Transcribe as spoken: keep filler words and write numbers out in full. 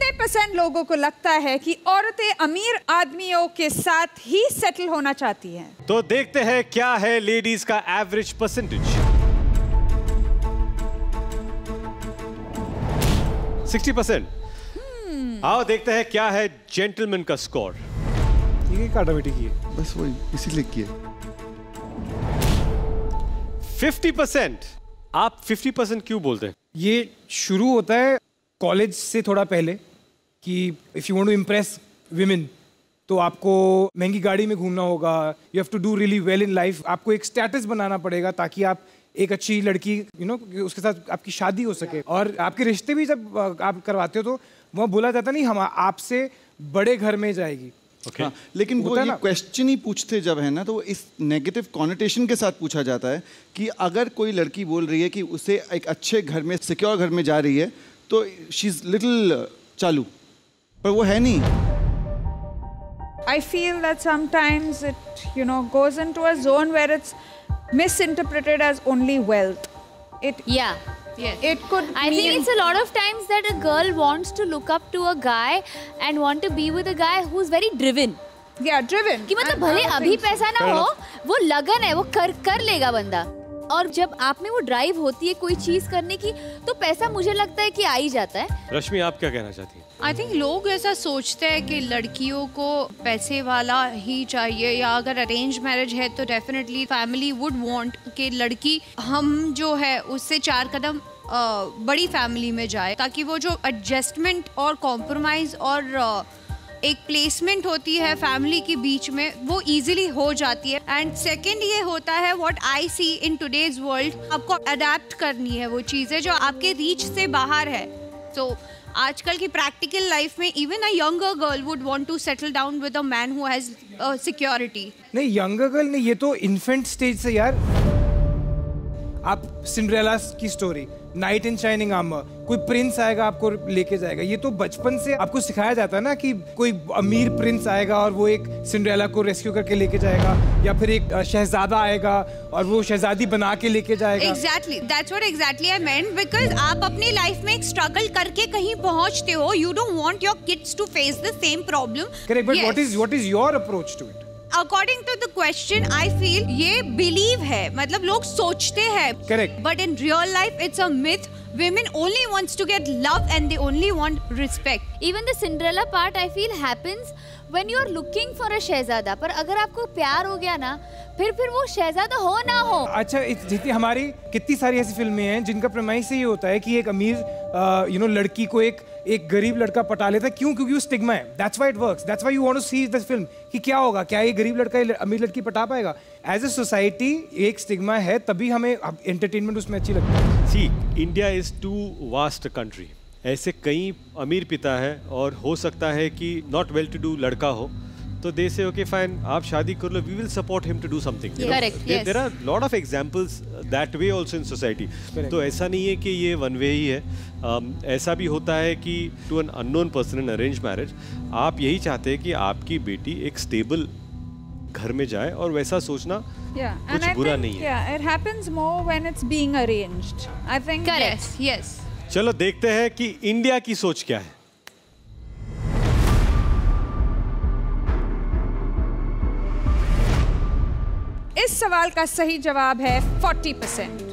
Fifty percent लोगों को लगता है कि औरतें अमीर आदमियों के साथ ही सेटल होना चाहती हैं। तो देखते हैं क्या है लेडीज का एवरेज परसेंटेज। Sixty percent. आओ देखते हैं क्या है जेंटलमैन का स्कोर। ये क्या ऑटोमेटिक है? बस वही इसीलिए किए। Fifty percent. आप फिफ्टी परसेंट क्यों बोलते हैं? ये शुरू होता है कॉलेज से थोड़ा पहले कि if you want to impress women तो आपको महंगी गाड़ी में घूमना होगा, you have to do really well in life, आपको एक स्टेटस बनाना पड़ेगा ताकि आप एक अच्छी लड़की यू नो उसके साथ आपकी शादी हो सके। और आपके रिश्ते भी जब आप करवाते हो तो वहाँ बोला जाता नहीं हम आपसे बड़े घर में जाएगी। Okay. हाँ, लेकिन वो ये क्वेश्चन ही पूछते जब है ना तो इस नेगेटिव कॉनोटेशन के साथ पूछा जाता है कि अगर कोई लड़की बोल रही है कि उसे एक अच्छे घर में सिक्योर घर में जा रही है तो शी इज लिटिल चालू, पर वो है नहीं। I feel that sometimes it, you know, goes into a zone where it's misinterpreted as only wealth. It yeah. Yes. It could I mean... think it's a lot of times that a girl wants to look up to a guy and want to be with a guy who's very driven. Yeah, driven. कि मतलब भले अभी पैसा ना हो, वो लगन है, वो कर कर लेगा बंदा। और जब आप में वो ड्राइव होती है कोई चीज करने की तो पैसा मुझे लगता है कि आ ही जाता है। रश्मि आप क्या कहना चाहती हैं? आई थिंक लोग ऐसा सोचते हैं कि लड़कियों को पैसे वाला ही चाहिए, या अगर अरेंज मैरिज है तो डेफिनेटली फैमिली वुड वांट कि लड़की हम जो है उससे चार कदम uh, बड़ी फैमिली में जाए, ताकि वो जो एडजस्टमेंट और कॉम्प्रोमाइज और uh, एक प्लेसमेंट होती है फैमिली के बीच में वो इजीली हो जाती है। एंड सेकंड ये होता है what I see in today's world, आपको अडेप्ट करनी है वो चीज़ें जो आपके रीच से बाहर है। सो so, आजकल की प्रैक्टिकल लाइफ में even a younger girl would want to settle down with a man who has security. नहीं यंगर गर्ल नहीं, ये तो इन्फेंट स्टेज से यार। आप सिंड्रेला की story, knight in shining armour, कोई प्रिंस आएगा आपको लेके जाएगा, ये तो बचपन से आपको सिखाया जाता है ना कि कोई अमीर प्रिंस आएगा और वो एक सिंड्रेला को रेस्क्यू करके लेके जाएगा, या फिर एक शहजादा आएगा और वो शहजादी बना के लेके जाएगा। Exactly that's what exactly I meant, because आप अपनी लाइफ में एक स्ट्रगल करके कहीं पहुंचते हो, you don't want your kids to face the same problem. Correct, but what is what is your approach to it? According to the question I feel ये believe है, मतलब लोग सोचते हैं, correct, but in real life it's a myth. Women only wants to get love and they only want respect. Even the Cinderella part I feel happens when you are looking for a शहजादा, पर अगर आपको प्यार हो गया ना फिर फिर वो शहजादा हो ना हो। अच्छा, जितनी हमारी कितनी सारी ऐसी फिल्में हैं जिनका प्रमाइस ये होता है कि एक अमीर यू नो लड़की को एक एक गरीब लड़का पटा लेता है। क्यों? क्योंकि वो स्टिग्मा है। That's why it works, that's why you want to see this film कि क्या होगा, क्या ये गरीब लड़का अमीर लड़की पटा पाएगा। एज ए सोसाइटी एक स्टिग्मा है, तभी हमें एंटरटेनमेंट उसमें अच्छी लगती है। See India is too vast country, ऐसे कई अमीर पिता है और हो सकता है कि नॉट वेल टू डू लड़का हो तो दे से ओके फाइन आप शादी कर लो, we will support him to do something. There are lot of examples that way also in society. तो ऐसा नहीं है कि ये वन वे ही है, um, ऐसा भी होता है कि to an unknown person in arrange marriage आप यही चाहते हैं कि आपकी बेटी एक स्टेबल घर में जाए, और वैसा सोचना yeah. कुछ And बुरा think, नहीं है। yeah, it happens more when it's being arranged. I think correct. Yes. yes. चलो देखते हैं कि इंडिया की सोच क्या है। इस सवाल का सही जवाब है फोर्टी परसेंट।